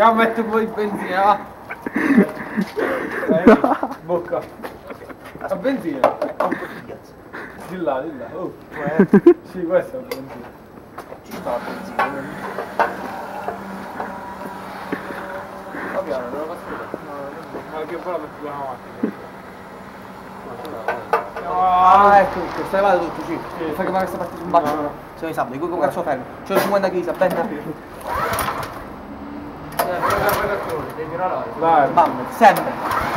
a mettere un po' di benzina, va. Bocca. A benzina. Di là, di là. Oh, sì, questo è benzina. Ci sta la benzina. Va piano, devo passare. Ma che poi la metto con la macchina. Ah, ecco, stai levando tutto, sì. Fai che questa parte su un bacio. No. Se ne sa, di cui cazzo fermo. C'ho 50 kg, ben Vai. Bam, sempre.